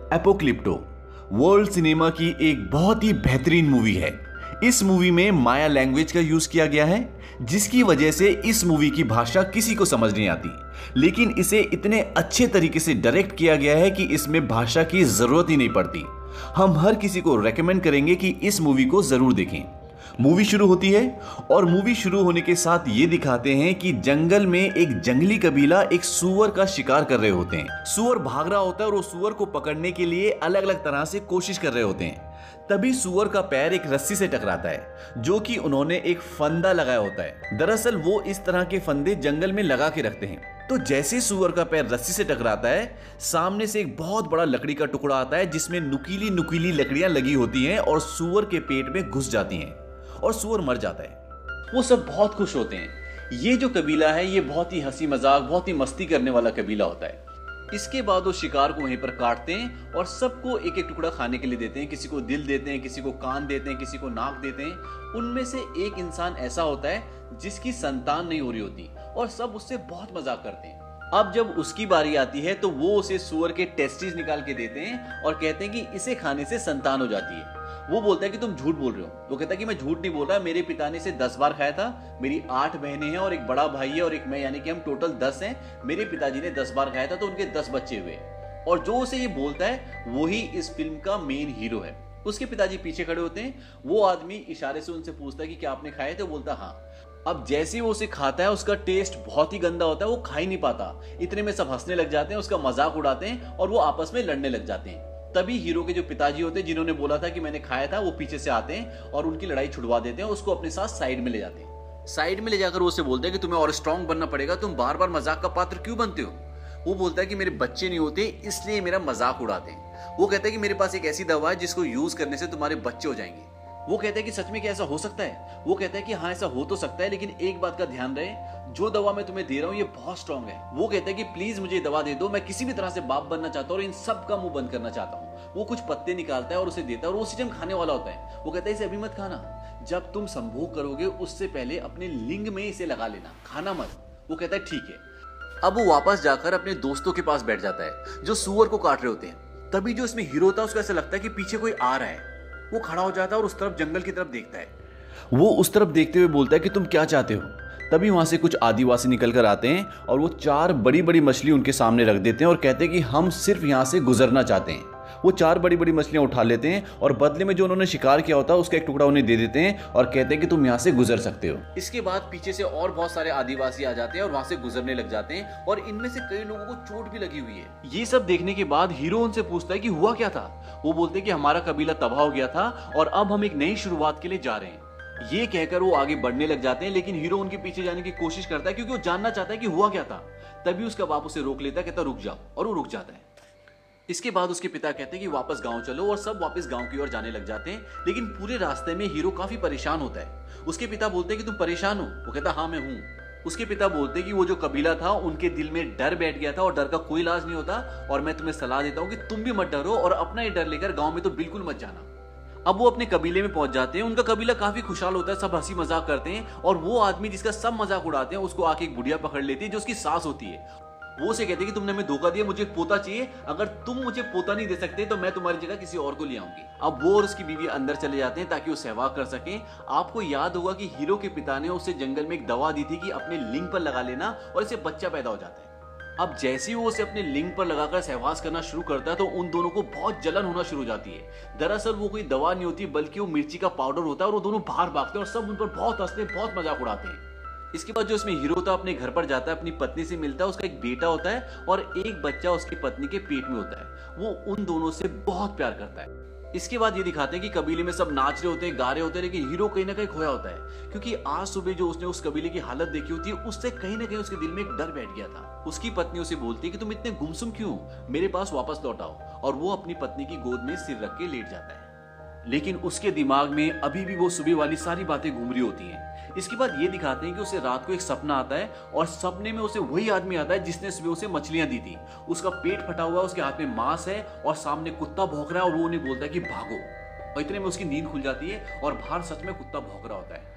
Apocalypto world cinema की एक बहुत ही बेहतरीन मूवी है। इस मूवी में माया लैंग्वेज का यूज किया गया है, जिसकी वजह से इस मूवी की भाषा किसी को समझ नहीं आती, लेकिन इसे इतने अच्छे तरीके से डायरेक्ट किया गया है कि इसमें भाषा की जरूरत ही नहीं पड़ती। हम हर किसी को रेकमेंड करेंगे कि इस मूवी को जरूर देखें। मूवी शुरू होती है और मूवी शुरू होने के साथ ये दिखाते हैं कि जंगल में एक जंगली कबीला एक सुअर का शिकार कर रहे होते हैं। सुअर भाग रहा होता है और वो सुअर को पकड़ने के लिए अलग अलग तरह से कोशिश कर रहे होते हैं। तभी सुअर का पैर एक रस्सी से टकराता है, जो कि उन्होंने एक फंदा लगाया होता है। दरअसल वो इस तरह के फंदे जंगल में लगा के रखते हैं। तो जैसे सुअर का पैर रस्सी से टकराता है, सामने से एक बहुत बड़ा लकड़ी का टुकड़ा आता है, जिसमें नुकीली नुकीली लकड़ियां लगी होती हैं और सुअर के पेट में घुस जाती हैं और सुअर मर जाता है। वो सब बहुत खुश होते हैं। ये जो कबीला है ये बहुत ही हंसी मजाक, बहुत ही मस्ती करने वाला कबीला होता है। इसके बाद वो शिकार को वहीं पर काटते हैं और सबको एक एक टुकड़ा खाने के लिए देते हैं। किसी को दिल देते हैं, किसी को कान देते हैं, किसी को नाक देते हैं। उनमें से एक इंसान ऐसा होता है जिसकी संतान नहीं हो रही होती और सब उससे बहुत मजाक करते हैं। अब जब उसकी बारी आती है तो वो उसे सुअर के टेस्टिस निकाल के देते हैं और कहते हैं कि इसे खाने से संतान हो जाती है। वो बोलता है कि तुम झूठ बोल रहे हो। वो कहता है कि मैं झूठ नहीं बोल रहा, मेरे पिता ने इसे 10 बार खाया था। मेरी 8 बहनें हैं और एक बड़ा भाई है और एक मैं, यानी कि हम टोटल 10 हैं। मेरे पिताजी ने 10 बार खाया था तो उनके 10 बच्चे हुए। और जो उसे ये बोलता है वही इस फिल्म का मेन हीरो है। उसके पिताजी पीछे खड़े होते हैं। वो आदमी इशारे से उनसे पूछता है कि क्या आपने खाए? तो बोलता हाँ। अब जैसे ही वो उसे खाता है उसका टेस्ट बहुत ही गंदा होता है, वो खा ही नहीं पाता। इतने में सब हंसने लग जाते हैं, उसका मजाक उड़ाते हैं और वो आपस में लड़ने लग जाते हैं। तभी हीरो के जो पिताजी होते हैं, जिन्होंने बोला था कि मैंने खाया था, वो पीछे से आते हैं और उनकी लड़ाई छुड़वा देते हैं। उसको अपने साथ साइड में ले जाते हैं। साइड में ले जाकर वो उसे बोलते हैं कि तुम्हें और स्ट्रांग बनना पड़ेगा, तुम बार बार मजाक का पात्र क्यों बनते हो? वो बोलता है कि मेरे बच्चे नहीं होते इसलिए मेरा मजाक उड़ाते हैं। वो कहता है कि मेरे पास एक ऐसी दवा है जिसको यूज करने से तुम्हारे बच्चे हो जाएंगे। वो कहता है कि सच में क्या ऐसा हो सकता है? वो कहता है कि हाँ ऐसा हो तो सकता है, लेकिन एक बात का ध्यान रहे, जो दवा मैं तुम्हें दे रहा हूँ ये बहुत स्ट्रांग है। वो कहता है कि प्लीज मुझे दवा दे दो, मैं किसी भी तरह से बाप बनना चाहता हूँ और इन सब का मुंह बंद करना चाहता हूँ। वो कुछ पत्ते निकालता है और उसे देता है और वो उसी टाइम खाने वाला होता है। वो कहता है इसे अभी मत खाना, जब तुम संभोग करोगे उससे पहले अपने लिंग में इसे लगा लेना, खाना मत। वो कहता है ठीक है। अब वो वापस जाकर अपने दोस्तों के पास बैठ जाता है जो सुअर को काट रहे होते हैं। तभी जो इसमें हीरो होता है उसको ऐसा लगता है कि पीछे कोई आ रहा है। वो खड़ा हो जाता है और उस तरफ जंगल की तरफ देखता है। वो उस तरफ देखते हुए बोलता है कि तुम क्या चाहते हो? तभी वहां से कुछ आदिवासी निकल कर आते हैं और वो 4 बड़ी बड़ी मछली उनके सामने रख देते हैं और कहते हैं कि हम सिर्फ यहाँ से गुजरना चाहते हैं। वो 4 बड़ी बड़ी मछलियां उठा लेते हैं और बदले में जो उन्होंने शिकार किया होता है उसका एक टुकड़ा उन्हें दे देते हैं और कहते हैं कि तुम यहाँ से गुजर सकते हो। इसके बाद पीछे से और बहुत सारे आदिवासी आ जाते हैं और वहां से गुजरने लग जाते हैं और इनमें से कई लोगों को चोट भी लगी हुई है। ये सब देखने के बाद हीरो उनसे पूछता है कि हुआ क्या था? वो बोलते हैं कि हमारा कबीला तबाह हो गया था और अब हम एक नई शुरुआत के लिए जा रहे हैं। ये कहकर वो आगे बढ़ने लग जाते हैं, लेकिन हीरो उनके पीछे जाने की कोशिश करता है क्योंकि वो जानना चाहता है कि हुआ क्या था। तभी उसका बाप उसे रोक लेता है, कहता रुक जाओ, और वो रुक जाता है। इसके बाद उसके पिता कहते हैं कि वापस गांव चलो और सब वापस गांव की ओर जाने लग जाते हैं। लेकिन पूरे रास्ते में हीरो काफी परेशान होता है। उसके पिता बोलते हैं कि तुम परेशान हो? वो कहता हाँ मैं हूं। उसके पिता बोलते हैं कि वो जो कबीला था उनके दिल में डर बैठ गया था और डर का कोई इलाज नहीं होता, और मैं तुम्हें सलाह देता हूं कि तुम भी मत डरो और अपना ये डर लेकर गांव में तो बिल्कुल मत जाना। अब वो अपने कबीले में पहुंच जाते हैं। उनका कबीला काफी खुशहाल होता है, सब हंसी मजाक करते हैं और वो आदमी जिसका सब मजाक उड़ाते हैं उसको आके एक बुढ़िया पकड़ लेती है जो उसकी सास होती है। वो उसे कहते हैं कि तुमने हमें धोखा दिया, मुझे एक पोता चाहिए, अगर तुम मुझे पोता नहीं दे सकते तो मैं तुम्हारी जगह किसी और को ले आऊंगी। अब वो और उसकी बीवी अंदर चले जाते हैं ताकि वो सहवाग कर सकें। आपको याद होगा कि हीरो के पिता ने उसे जंगल में एक दवा दी थी कि अपने लिंग पर लगा लेना और इससे बच्चा पैदा हो जाता है। अब जैसे ही वो उसे अपने लिंग पर लगाकर सहवास करना शुरू करता है तो उन दोनों को बहुत जलन होना शुरू हो जाती है। दरअसल वो कोई दवा नहीं होती बल्कि वो मिर्ची का पाउडर होता है और वो दोनों बाहर भागते हैं और सब उन पर बहुत हंसते हैं, बहुत मजाक उड़ाते हैं। इसके बाद जो इसमें हीरो होता है अपने घर पर जाता है, अपनी पत्नी से मिलता है। उसका एक बेटा होता है और एक बच्चा उसकी पत्नी के पेट में होता है। वो उन दोनों से बहुत प्यार करता है। इसके बाद ये दिखाते हैं कि कबीले में सब नाच रहे होते हैं, गा रहे होते हैं, लेकिन हीरो कहीं ना कहीं खोया होता है क्योंकि आज सुबह जो उसने उस कबीले की हालत देखी होती है उससे कहीं ना कहीं उसके दिल में एक डर बैठ गया था। उसकी पत्नी उसे बोलती है कि तुम इतने गुमसुम क्यों, मेरे पास वापस लौट आओ, और वो अपनी पत्नी की गोद में सिर रख के लेट जाता है। लेकिन उसके दिमाग में अभी भी वो सुबह वाली सारी बातें घूम रही होती हैं। इसके बाद ये दिखाते हैं कि उसे रात को एक सपना आता है और सपने में उसे वही आदमी आता है जिसने सुबह उसे मछलियां दी थी। उसका पेट फटा हुआ है, उसके हाथ में मांस है और सामने कुत्ता भौंक रहा है और वो उन्हें बोलता है कि भागो। और इतने में उसकी नींद खुल जाती है और बाहर सच में कुत्ता भौंक रहा होता है।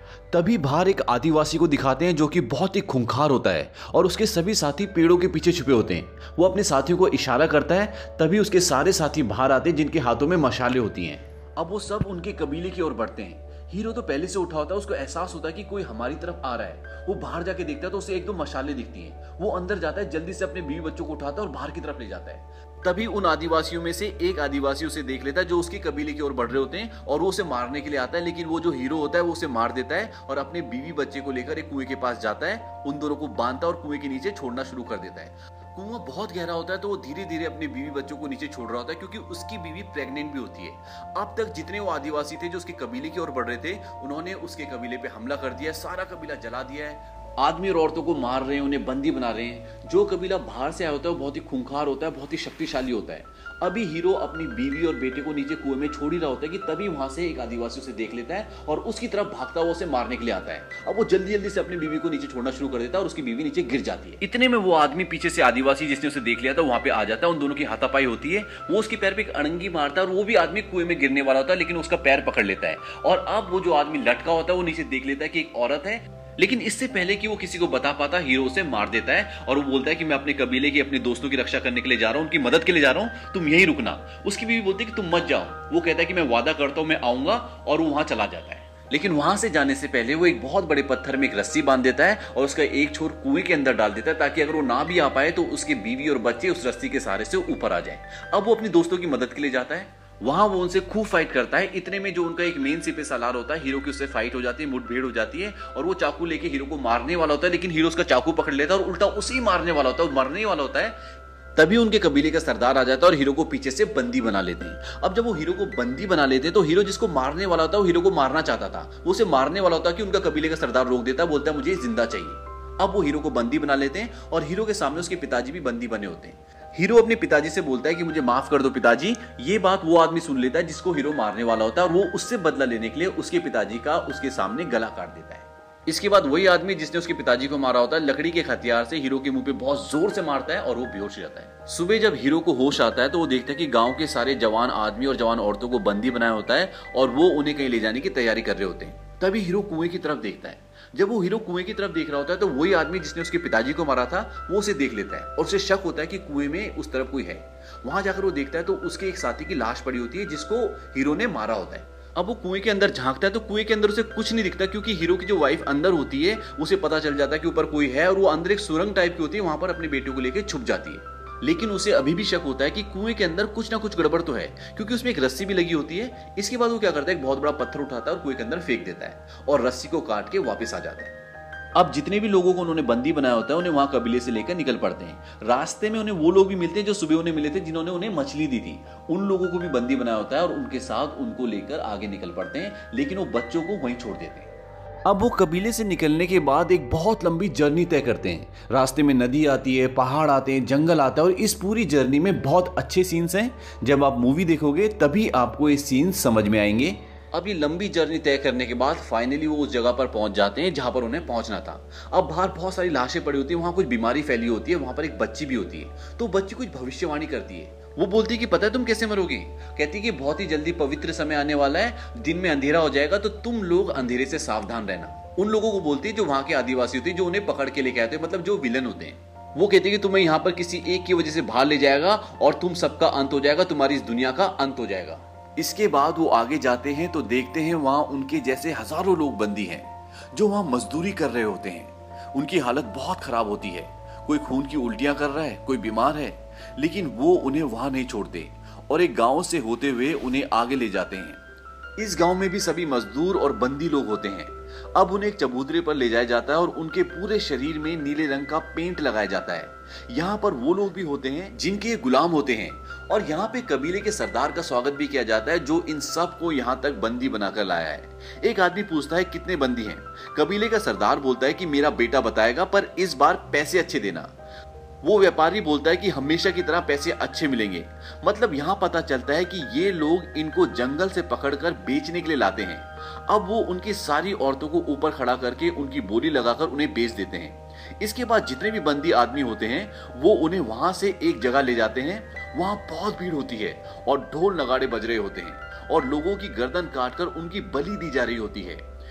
तभी बाहर एक आदिवासी को दिखाते हैं जो कि बहुत ही खूंखार होता है और उसके सभी साथी पेड़ों के पीछे छुपे होते हैं। वो अपने साथियों को इशारा करता है, तभी उसके सारे साथी बाहर आते हैं जिनके हाथों में मशाले होती हैं। अब वो सब उनके कबीले की ओर बढ़ते हैं। हीरो तो पहले से उठा होता है, उसको एहसास होता है कि कोई हमारी तरफ आ रहा है। वो बाहर जाके देखता है तो उसे एक दो मशाले दिखती हैं। वो अंदर जाता है, जल्दी से अपने बीवी बच्चों को उठाता है और बाहर की तरफ ले जाता है। तभी उन आदिवासियों में से एक आदिवासी उसे देख लेता है जो उसके कबीले की ओर बढ़ रहे होते हैं और वो उसे मारने के लिए आता है, लेकिन वो जो हीरो होता है वो उसे मार देता है और अपने बीवी बच्चे को लेकर एक कुएं के पास जाता है, उन दोनों को बांधता है और कुएं के नीचे छोड़ना शुरू कर देता है। कुआं बहुत गहरा होता है तो वो धीरे धीरे अपने बीवी बच्चों को नीचे छोड़ रहा होता है क्योंकि उसकी बीवी प्रेग्नेंट भी होती है। अब तक जितने वो आदिवासी थे जो उसके कबीले की ओर बढ़ रहे थे, उन्होंने उसके कबीले पे हमला कर दिया है, सारा कबीला जला दिया है, आदमी और औरतों को मार रहे हैं, उन्हें बंदी बना रहे हैं। जो कबीला बाहर से आया होता है वो बहुत ही खूंखार होता है, बहुत ही शक्तिशाली होता है। अभी हीरो अपनी बीवी और बेटे को नीचे कुएं में छोड़ ही रहा होता है कि तभी वहां से एक आदिवासी उसे देख लेता है और उसकी तरफ भागता हुआ उसे मारने के लिए आता है। अब वो जल्दी जल्दी से अपनी बीवी को नीचे छोड़ना शुरू कर देता है और उसकी बीवी नीचे गिर जाती है। इतने में वो आदमी पीछे से आदिवासी जिसने उसे देख लिया था वहां पे आ जाता है, उन दोनों की हाथापाई होती है। वो उसके पैर पे एक अड़ंगी मारता है और वो भी आदमी कुएं में गिरने वाला होता है, लेकिन उसका पैर पकड़ लेता है। और अब वो जो आदमी लटका होता है वो नीचे देख लेता है कि एक औरत है, लेकिन इससे पहले कि वो किसी को बता पाता, हीरो उसे मार देता है और वो बोलता है कि मैं अपने कबीले की, अपने दोस्तों की रक्षा करने के लिए जा रहा हूं, उनकी मदद के लिए जा रहा हूं, तुम यहीं रुकना। उसकी बीवी बोलती है कि तुम मत जाओ। वो कहता है कि मैं वादा करता हूं मैं आऊंगा, और वो वहां चला जाता है। लेकिन वहां से जाने से पहले वो एक बहुत बड़े पत्थर में एक रस्सी बांध देता है और उसका एक छोर कुएं के अंदर डाल देता है ताकि अगर वो ना भी आ पाए तो उसकी बीवी और बच्चे उस रस्सी के सहारे से ऊपर आ जाए। अब वो अपने दोस्तों की मदद के लिए जाता है, वहां वो उनसे खूब फाइट करता है। इतने में जो उनका एक मेन सिपे सालार होता है, हीरो की उससे फाइट हो जाती है, मुठभेड़ हो जाती है और वो चाकू लेके हीरो को मारने वाला होता है, लेकिन हीरो उसका चाकू पकड़ लेता है और उल्टा उसी मारने वाला होता है, मरने वाला होता है। तभी उनके कबीले का सरदार आ जाता है और हीरो को पीछे से बंदी बना लेते हैं। अब जब वो हीरो को बंदी बना लेते हैं तो हीरो जिसको मारने वाला होता है वो हीरो को मारना चाहता था, वो उसे मारने वाला होता है कि उनका कबीले का सरदार रोक देता है, बोलता है मुझे जिंदा चाहिए। अब वो हीरो को बंदी बना लेते हैं और हीरो के सामने उसके पिताजी भी बंदी बने होते हैं। हीरो अपने पिताजी से बोलता है कि मुझे माफ कर दो पिताजी। ये बात वो आदमी सुन लेता है जिसको हीरो मारने वाला होता है और वो उससे बदला लेने के लिए उसके पिताजी का उसके सामने गला काट देता है। इसके बाद वही आदमी जिसने उसके पिताजी को मारा होता है लकड़ी के हथियार से हीरो के मुंह पे बहुत जोर से मारता है और वो बेहोश हो जाता है। सुबह जब हीरो को होश आता है तो वो देखता है कि गांव के सारे जवान आदमी और जवान औरतों को बंदी बनाया होता है और वो उन्हें कहीं ले जाने की तैयारी कर रहे होते हैं। तभी हीरो कुएं की तरफ देखता है। जब वो हीरो कुएं की तरफ देख रहा होता है तो वही आदमी जिसने उसके पिताजी को मारा था वो उसे देख लेता है और उसे शक होता है कि कुएं में उस तरफ कोई है। वहां जाकर वो देखता है तो उसके एक साथी की लाश पड़ी होती है जिसको हीरो ने मारा होता है। अब वो कुएं के अंदर झांकता है तो कुएं के अंदर उसे कुछ नहीं दिखता क्योंकि हीरो की जो वाइफ अंदर होती है उसे पता चल जाता है कि ऊपर कोई है और वो अंदर एक सुरंग टाइप की होती है, वहां पर अपने बेटे को लेकर छुप जाती है। लेकिन उसे अभी भी शक होता है कि कुएं के अंदर कुछ ना कुछ गड़बड़ तो है क्योंकि उसमें एक रस्सी भी लगी होती है। इसके बाद वो क्या करता है, एक बहुत बड़ा पत्थर उठाता है और कुएं के अंदर फेंक देता है और रस्सी को काट के वापस आ जाता है। अब जितने भी लोगों को उन्होंने बंदी बनाया होता है उन्हें वहां कबीले से लेकर निकल पड़ते हैं। रास्ते में उन्हें वो लोग भी मिलते हैं जो सुबह उन्हें मिले थे जिन्होंने उन्हें मछली दी थी, उन लोगों को भी बंदी बनाया होता है और उनके साथ उनको लेकर आगे निकल पड़ते हैं, लेकिन वो बच्चों को वहीं छोड़ देते हैं। अब वो कबीले से निकलने के बाद एक बहुत लंबी जर्नी तय करते हैं। रास्ते में नदी आती है, पहाड़ आते हैं, जंगल आता है और इस पूरी जर्नी में बहुत अच्छे सीन्स हैं। जब आप मूवी देखोगे तभी आपको ये सीन्स समझ में आएंगे। अब ये लंबी जर्नी तय करने के बाद फाइनली वो उस जगह पर पहुंच जाते हैं जहां पर उन्हें पहुंचना था। अब बाहर बहुत सारी लाशें पड़ी होती है, वहां कुछ बीमारी फैली होती है, वहां पर एक बच्ची भी होती है। तो बच्ची कुछ भविष्यवाणी करती है। वो बोलती है कि पता है तुम कैसे मरोगे? कहती है कि बहुत ही जल्दी पवित्र समय आने वाला है, दिन में अंधेरा हो जाएगा तो तुम लोग अंधेरे से सावधान रहना। उन लोगों को बोलती है जो वहां के आदिवासी होते हैं, जो उन्हें पकड़ के लेके आते हैं, मतलब जो विलन होते हैं। वो कहते हैं कि तुम्हें यहाँ पर किसी एक की वजह से बाहर ले जाएगा और तुम सबका अंत हो जाएगा, तुम्हारी इस दुनिया का अंत हो जाएगा। इसके बाद वो आगे जाते हैं तो देखते हैं वहां उनके जैसे हजारों लोग बंदी हैं जो वहां मजदूरी कर रहे होते हैं। उनकी हालत बहुत खराब होती है, कोई खून की उल्टियां कर रहा है, कोई बीमार है, लेकिन वो उन्हें वहां नहीं छोड़ते और एक गांव से होते हुए उन्हें आगे ले जाते हैं। इस गांव में भी सभी मजदूर और बंदी लोग होते हैं। अब उन्हें एक चबूतरे पर ले जाया जाता है और उनके पूरे शरीर में नीले रंग का पेंट लगाया जाता है। यहाँ पर वो लोग भी होते हैं जिनके गुलाम होते हैं और यहाँ पे कबीले के सरदार का स्वागत भी किया जाता है जो इन सब को यहाँ तक बंदी बनाकर लाया है। एक आदमी पूछता है कितने बंदी हैं? कबीले का सरदार बोलता है कि मेरा बेटा बताएगा, पर इस बार पैसे अच्छे देना। वो व्यापारी बोलता है कि हमेशा की तरह पैसे अच्छे मिलेंगे। मतलब यहाँ पता चलता है कि ये लोग इनको जंगल से पकड़कर बेचने के लिए लाते हैं। अब वो उनकी सारी औरतों को ऊपर खड़ा करके उनकी बोली लगाकर उन्हें बेच देते हैं। इसके बाद जितने भी बंदी आदमी होते हैं वो उन्हें वहां से एक जगह ले जाते हैं। वहां बहुत भीड़ होती है और ढोल नगाड़े बज रहे होते हैं और लोगों की गर्दन काटकर उनकी बलि दी जा रही होती है।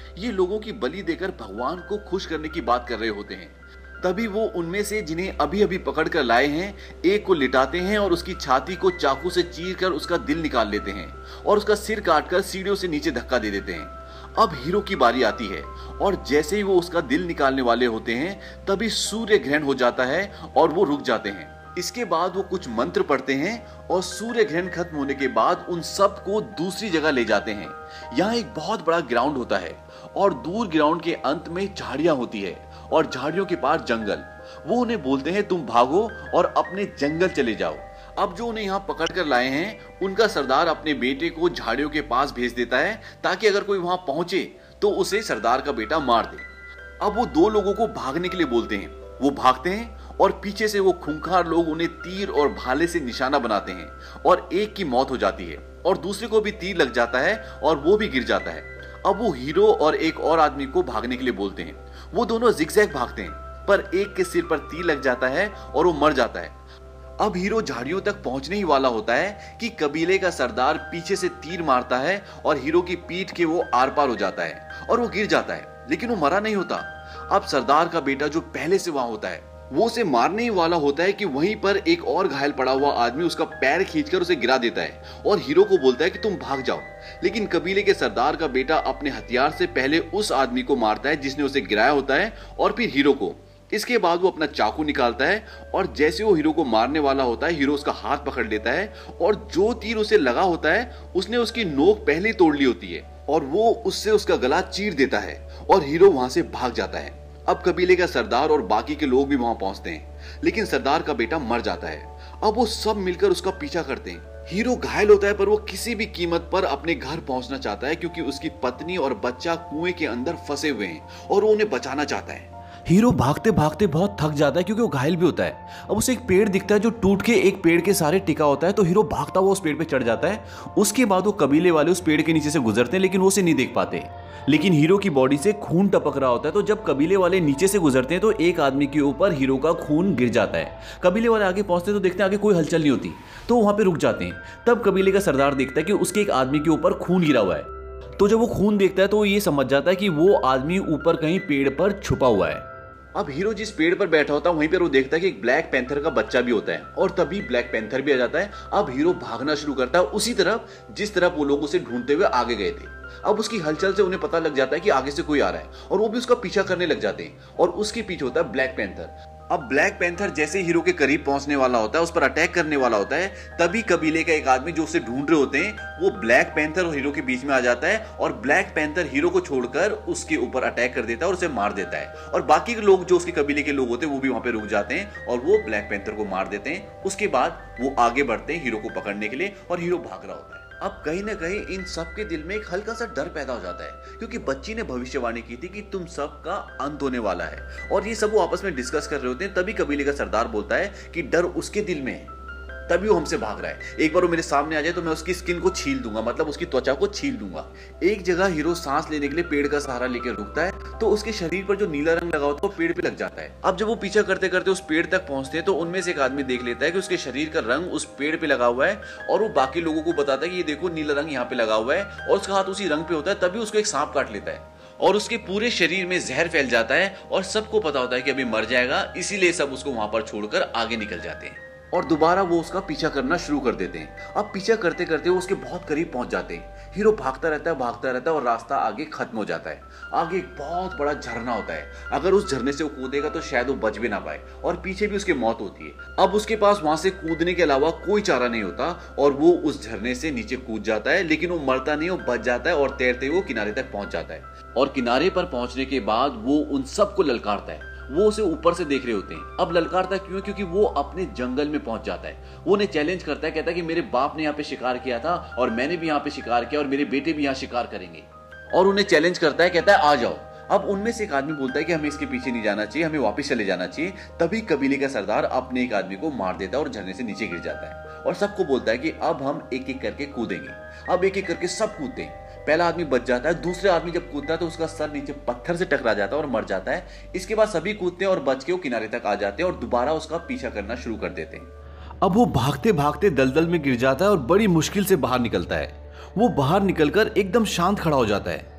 ये लोगों की बलि देकर भगवान को खुश करने की बात कर रहे होते हैं। तभी वो उनमें से जिन्हें अभी अभी पकड़ कर लाए हैं, एक को लिटाते हैं और उसकी छाती को चाकू से चीर कर उसका दिल निकाल लेते हैं और उसका सिर काटकर सीढ़ियों से नीचे धक्का दे देते हैं। अब हीरो की बारी आती है और जैसे ही वो उसका दिल निकालने वाले होते हैं तभी सूर्य ग्रहण हो जाता है और वो रुक जाते हैं। इसके बाद वो कुछ मंत्र पढ़ते हैं और सूर्य ग्रहण खत्म होने के बाद उन सब को दूसरी जगह ले जाते हैं। यहाँ एक बहुत बड़ा ग्राउंड होता है और दूर ग्राउंड के अंत में झाड़ियां होती है और झाड़ियों के पार जंगल। वो उन्हें बोलते हैं तुम भागो और अपने जंगल चले जाओ। अब जो उन्हें यहाँ पकड़ कर लाए हैं उनका सरदार अपने बेटे को झाड़ियों के पास भेज देता है ताकि अगर कोई वहां पहुंचे तो उसे सरदार का बेटा मार दे। अब वो दो लोगों को भागने के लिए बोलते हैं। वो भागते हैं और पीछे से वो खूंखार लोग उन्हें तीर और भाले से निशाना बनाते हैं और एक की मौत हो जाती है और दूसरे को भी तीर लग जाता है और वो भी गिर जाता है। अब वो हीरो और एक और आदमी को भागने के लिए बोलते हैं। वो दोनों जिगजैग भागते हैं पर एक के सिर पर तीर लग जाता है और वो मर जाता है। अब हीरो झाड़ियों तक पहुंचने ही वाला होता है कि कबीले का सरदार पीछे से तीर मारता है और हीरो की पीठ के वो आर पार हो जाता है और वो गिर जाता है, लेकिन वो मरा नहीं होता। अब सरदार का बेटा जो पहले से वहां होता है वो उसे मारने ही वाला होता है कि वहीं पर एक और घायल पड़ा हुआ आदमी उसका पैर खींचकर उसे गिरा देता है और हीरो को बोलता है कि तुम भाग जाओ। लेकिन कबीले के सरदार का बेटा अपने हथियार से पहले उस आदमी को मारता है जिसने उसे गिराया होता है और फिर हीरो को। इसके बाद वो अपना चाकू निकालता है और जैसे वो हीरो को मारने वाला होता है हीरो उसका हाथ पकड़ लेता है और जो तीर उसे लगा होता है उसने उसकी नोक पहले ही तोड़ ली होती है और वो उससे उसका गला चीर देता है और हीरो वहां से भाग जाता है। अब कबीले का सरदार और बाकी के लोग भी वहां पहुंचते हैं लेकिन सरदार का बेटा मर जाता है। अब वो सब मिलकर उसका पीछा करते हैं। हीरो घायल होता है पर वो किसी भी कीमत पर अपने घर पहुंचना चाहता है क्योंकि उसकी पत्नी और बच्चा कुएं के अंदर फंसे हुए हैं और वो उन्हें बचाना चाहता है। हीरो भागते भागते बहुत थक जाता है क्योंकि वो घायल भी होता है। अब उसे एक पेड़ दिखता है जो टूट के एक पेड़ के सारे टिका होता है, तो हीरो भागता हुआ उस पेड़ पे चढ़ जाता है। उसके बाद वो कबीले वाले उस पेड़ के नीचे से गुजरते हैं लेकिन वो उसे नहीं देख पाते। लेकिन हीरो की बॉडी से खून टपक रहा होता है, तो जब कबीले वाले नीचे से गुजरते हैं तो एक आदमी के ऊपर हीरो का खून गिर जाता है। कबीले वाले आगे पहुंचते तो देखते हैं आगे कोई हलचल नहीं होती, तो वहां पे रुक जाते हैं। तब कबीले का सरदार देखता है कि उसके एक आदमी के ऊपर खून गिरा हुआ है, तो जब वो खून देखता है तो वो ये समझ जाता है कि वो आदमी ऊपर कहीं पेड़ पर छुपा हुआ है। अब हीरो जिस पेड़ पर बैठा होता है वहीं पर वो देखता है कि एक ब्लैक पैंथर का बच्चा भी होता है और तभी ब्लैक पैंथर भी आ जाता है। अब हीरो भागना शुरू करता है उसी तरफ जिस तरफ वो लोग उसे ढूंढते हुए आगे गए थे। अब उसकी हलचल से उन्हें पता लग जाता है कि आगे से कोई आ रहा है और वो भी उसका पीछा करने लग जाते हैं और उसके पीछे होता है ब्लैक पैंथर। अब ब्लैक पैंथर जैसे हीरो के करीब पहुंचने वाला होता है, उस पर अटैक करने वाला होता है, तभी कबीले का एक आदमी जो उसे ढूंढ रहे होते हैं वो ब्लैक पैंथर और हीरो के बीच में आ जाता है और ब्लैक पैंथर हीरो को छोड़कर उसके ऊपर अटैक कर देता है और उसे मार देता है। और बाकी के लोग जो उसके कबीले के लोग होते हैं वो भी वहां पे रुक जाते हैं और वो ब्लैक पैंथर को मार देते हैं। उसके बाद वो आगे बढ़ते हैं हीरो को पकड़ने के लिए और हीरो भाग रहा होता है। अब कहीं ना कहीं इन सब के दिल में एक हल्का सा डर पैदा हो जाता है क्योंकि बच्ची ने भविष्यवाणी की थी कि तुम सब का अंत होने वाला है और ये सब वो आपस में डिस्कस कर रहे होते हैं। तभी कबीले का सरदार बोलता है कि डर उसके दिल में है, तभी वो हमसे भाग रहा है। एक बार वो मेरे सामने आ जाए तो मैं उसकी स्किन को छील दूंगा, मतलब उसकी त्वचा को छील दूंगा। एक जगह हीरो सांस लेने के लिए पेड़ का सहारा लेकर रुकता है तो उसके शरीर पर जो नीला रंग लगा होता है वो पेड़ पे लग जाता है। अब जब वो पीछा करते करते उस पेड़ तक पहुंचते हैं तो उनमें से एक आदमी देख लेता है कि उसके शरीर का रंग उस पेड़ पे लगा हुआ है और वो बाकी लोगों को बताता है कि ये देखो नीला रंग यहाँ पे लगा हुआ है और उसका हाथ उसी रंग पे होता है। तभी उसको एक सांप काट लेता है और उसके पूरे शरीर में जहर फैल जाता है और सबको पता होता है कि अभी मर जाएगा, इसीलिए सब उसको वहां पर छोड़कर आगे निकल जाते हैं और दोबारा वो उसका पीछा करना शुरू कर देते हैं। अब पीछा करते करते वो उसके बहुत करीब पहुंच जाते हैं। हीरो भागता रहता है और रास्ता आगे खत्म हो जाता है। आगे एक बहुत बड़ा झरना होता है, अगर उस झरने से वो कूदेगा तो शायद वो बच भी ना पाए और पीछे भी उसकी मौत होती है। अब उसके पास वहां से कूदने के अलावा कोई चारा नहीं होता और वो उस झरने से नीचे कूद जाता है, लेकिन वो मरता नहीं, वो बच जाता है और तैरते हुए किनारे तक पहुंच जाता है। और किनारे पर पहुंचने के बाद वो उन सबको ललकारता है। वो उसे ऊपर से देख रहे होते हैं। अब ललकारता क्यों? क्योंकि वो अपने जंगल में पहुंच जाता है। वो उन्हें चैलेंज करता है, कहता है कि मेरे बाप ने यहाँ पे शिकार किया था और मैंने भी यहाँ पे शिकार किया और मेरे बेटे भी यहाँ शिकार करेंगे, और उन्हें चैलेंज करता है, कहता है आ जाओ। अब उनमें से एक आदमी बोलता है कि हमें इसके पीछे नहीं जाना चाहिए, हमें वापस चले जाना चाहिए। तभी कबीले का सरदार अपने एक आदमी को मार देता है और झरने से नीचे गिर जाता है और सबको बोलता है कि अब हम एक एक करके कूदेंगे। अब एक एक करके सब कूदते हैं। पहला आदमी बच जाता है, दूसरे आदमी जब कूदता है तो उसका सर नीचे पत्थर से टकरा जाता है और मर जाता है। इसके बाद सभी कूदते हैं और बच के वो किनारे तक आ जाते हैं और दोबारा उसका पीछा करना शुरू कर देते हैं। अब वो भागते भागते दलदल में गिर जाता है और बड़ी मुश्किल से बाहर निकलता है। वो बाहर निकलकर एकदम शांत खड़ा हो जाता है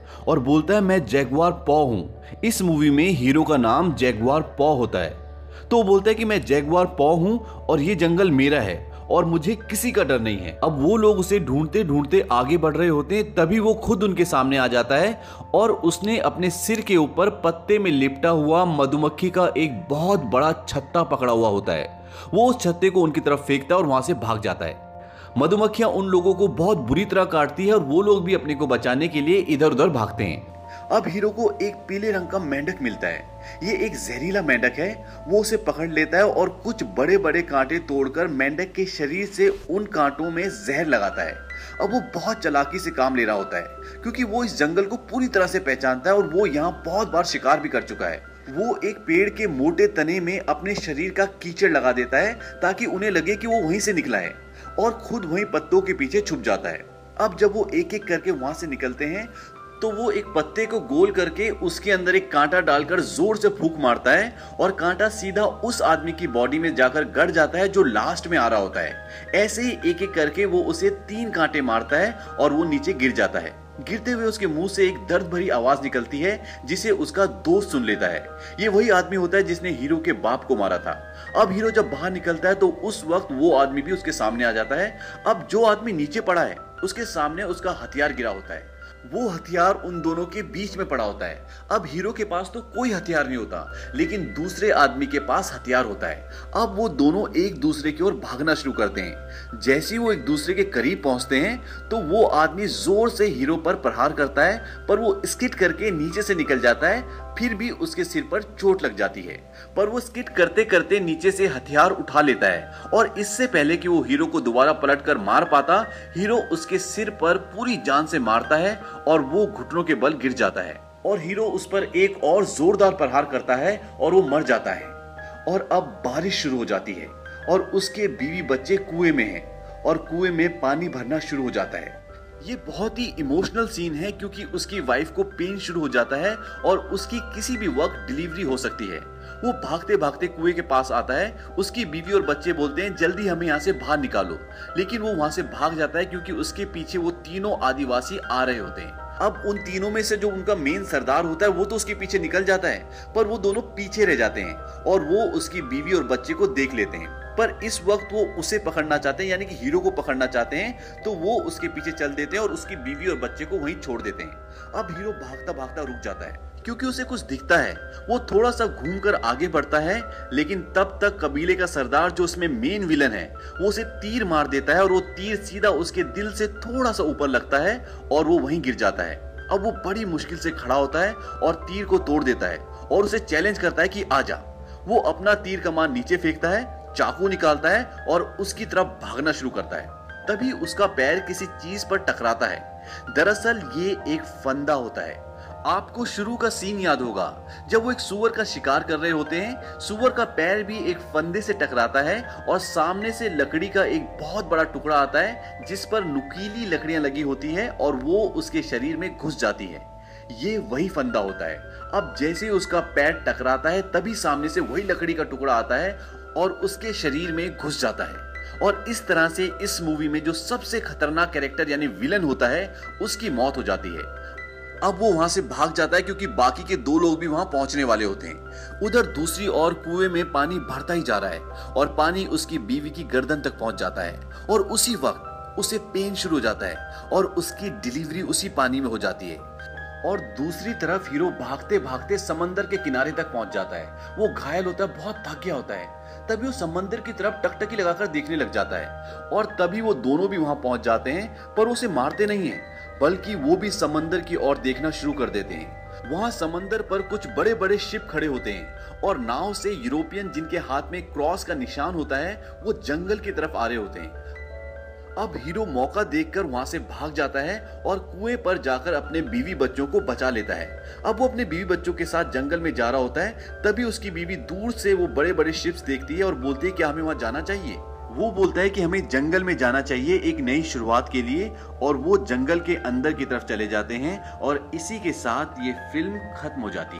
और बोलता है मैं जैगुआर पॉ हूँ। इस मूवी में हीरो का नाम जैगुआर पॉ होता है। तो वो बोलता है कि मैं जैगुआर पॉ हूँ और ये जंगल मेरा है और मुझे किसी का डर नहीं है। अब वो लोग उसे ढूंढते ढूंढते आगे बढ़ रहे होते हैं, तभी वो खुद उनके सामने आ जाता है और उसने अपने सिर के ऊपर पत्ते में लिपटा हुआ मधुमक्खी का एक बहुत बड़ा छत्ता पकड़ा हुआ होता है। वो उस छत्ते को उनकी तरफ फेंकता है और वहां से भाग जाता है। मधुमक्खियां उन लोगों को बहुत बुरी तरह काटती है और वो लोग भी अपने को बचाने के लिए इधर उधर भागते हैं। अब हीरो को एक पीले रंग का मेंढक मिलता है। ये एक जहरीला मेंढक है। वो उसे पकड़ लेता है और कुछ बड़े बड़े कांटे तोड़कर मेंढक के शरीर से उन कांटों में जहर लगाता है। अब वो बहुत चालाकी से काम ले रहा होता है, क्योंकि वो इस जंगल को पूरी तरह से पहचानता है और वो यहाँ बहुत बार शिकार भी कर चुका है। वो एक पेड़ के मोटे तने में अपने शरीर का कीचड़ लगा देता है ताकि उन्हें लगे कि वो वहीं से निकला है, और खुद वहीं पत्तों के पीछे छुप जाता है। अब जब वो एक एक करके वहां से निकलते हैं तो वो एक पत्ते को गोल करके उसके अंदर एक कांटा डालकर जोर से फूंक मारता है और कांटा सीधा उस आदमी की बॉडी में जाकर गड़ जाता है जो लास्ट में आ रहा होता है। ऐसे ही एक एक करके वो उसे 3 कांटे मारता है और वो नीचे गिर जाता है। गिरते हुए उसके मुंह से एक दर्द भरी आवाज निकलती है जिसे उसका दोस्त सुन लेता है। ये वही आदमी होता है जिसने हीरो के बाप को मारा था। अब हीरो जब बाहर निकलता है तो उस वक्त वो आदमी भी उसके सामने आ जाता है। अब जो आदमी नीचे पड़ा है उसके सामने उसका हथियार गिरा होता है। वो हथियार उन दोनों के बीच में पड़ा होता है। अब हीरो के पास तो कोई हथियार नहीं होता, लेकिन दूसरे आदमी के पास हथियार होता है। अब वो दोनों एक दूसरे की ओर भागना शुरू करते हैं। जैसे ही वो एक दूसरे के करीब पहुंचते हैं तो वो आदमी जोर से हीरो पर प्रहार करता है, पर वो स्किड करके नीचे से निकल जाता है। फिर भी उसके सिर पर चोट लग जाती है, पर वो स्किड करते करते नीचे से हथियार उठा लेता है और इससे पहले कि वो हीरो को दोबारा पलटकर मार पाता, हीरो उसके सिर पर पूरी जान से मारता है और वो घुटनों के बल गिर जाता है और हीरो उस पर एक और जोरदार प्रहार करता है और वो मर जाता है। और अब बारिश शुरू हो जाती है और उसके बीवी बच्चे कुएं में हैं और कुएं में पानी भरना शुरू हो जाता है। ये बहुत ही इमोशनल सीन है क्योंकि उसकी वाइफ को पेन शुरू हो जाता है और उसकी किसी भी वक्त डिलीवरी हो सकती है। वो भागते भागते कुएं के पास आता है। उसकी बीवी और बच्चे बोलते हैं जल्दी हमें यहाँ से बाहर निकालो, लेकिन वो वहां से भाग जाता है क्योंकि उसके पीछे वो तीनों आदिवासी आ रहे होते हैं। अब उन तीनों में से जो उनका मेन सरदार होता है वो तो उसके पीछे निकल जाता है, पर वो दोनों पीछे रह जाते हैं और वो उसकी बीवी और बच्चे को देख लेते हैं। पर इस वक्त वो उसे पकड़ना चाहते हैं, यानी कि हीरो को पकड़ना चाहते हैं, तो वो उसके पीछे चल देते हैं और उसकी बीवी और बच्चे को वहीं छोड़ देते हैं। अब हीरो भागता भागता रुक जाता है क्योंकि उसे कुछ दिखता है। वो थोड़ा सा घूमकर आगे बढ़ता है, लेकिन तब तक कबीले का सरदार जो उसमें मेन विलन है वो उसे तीर मार देता है और वो तीर सीधा उसके दिल से थोड़ा सा ऊपर लगता है और वो वहीं गिर जाता है। अब वो बड़ी मुश्किल से खड़ा होता है और तीर को तोड़ देता है और उसे चैलेंज करता है कि आजा। वो अपना तीर कमान नीचे फेंकता है, चाकू निकालता है और उसकी तरफ भागना शुरू करता है। तभी उसका पैर किसी चीज पर टकराता है। दरअसल ये एक फंदा होता है। आपको शुरू का सीन याद होगा जब वो एक सूअर का शिकार कर रहे होते हैं। सूअर का पैर भी एक फंदे से टकराता है और सामने से लकड़ी का एक बहुत बड़ा टुकड़ा आता है जिस पर नुकीली लकड़ियां लगी होती हैं और वो उसके शरीर में घुस जाती है। ये वही फंदा होता है। अब जैसे ही उसका पैर टकराता है तभी सामने से वही लकड़ी का टुकड़ा आता है और उसके शरीर में घुस जाता है। और इस तरह से इस मूवी में जो सबसे खतरनाक कैरेक्टर यानी विलन होता है उसकी मौत हो जाती है। अब वो वहां से भाग जाता है क्योंकि बाकी के 2 लोग भी वहां पहुंचने वाले होते हैं। उधर दूसरी ओर कुएं में पानी भरता ही जा रहा है और पानी उसकी बीवी की गर्दन तक पहुंच जाता है और उसी वक्त उसे पेन शुरू हो जाता है और उसकी डिलीवरी उसी पानी में हो जाती है। और दूसरी तरफ हीरो भागते भागते समंदर के किनारे तक पहुंच जाता है। वो घायल होता है, बहुत थक गया होता है। तभी वो समंदर की तरफ टकटकी लगाकर देखने लग जाता है और तभी वो दोनों भी वहां पहुंच जाते हैं, पर उसे मारते नहीं हैं, बल्कि वो भी समंदर की ओर देखना शुरू कर देते हैं। वहां समंदर पर कुछ बड़े बड़े शिप खड़े होते हैं और नाव से यूरोपियन जिनके हाथ में क्रॉस का निशान होता है वो जंगल की तरफ आ रहे होते हैं। अब हीरो मौका देखकर वहां से भाग जाता है और कुएं पर जाकर अपने बीवी बच्चों को बचा लेता है। अब वो अपने बीवी बच्चों के साथ जंगल में जा रहा होता है। तभी उसकी बीवी दूर से वो बड़े बड़े शिप्स देखती है और बोलती है कि हमें वहां जाना चाहिए। वो बोलता है कि हमें जंगल में जाना चाहिए एक नई शुरुआत के लिए, और वो जंगल के अंदर की तरफ चले जाते हैं और इसी के साथ ये फिल्म खत्म हो जाती है।